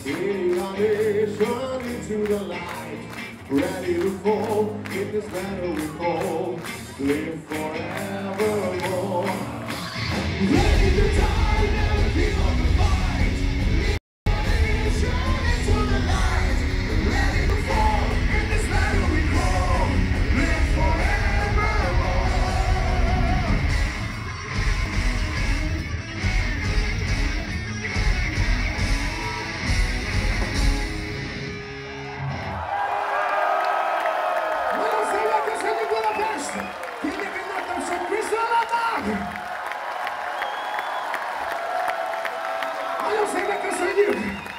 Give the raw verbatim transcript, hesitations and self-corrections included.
Leading our nation into the light, ready to fall in this battle we call, live forevermore. Ready to die, never give up the fight. Leading our nation into the light, ready to fall in this battle we call, live forevermore. Tiene che nota un sorriso alla mano. Ma io sai che sono io.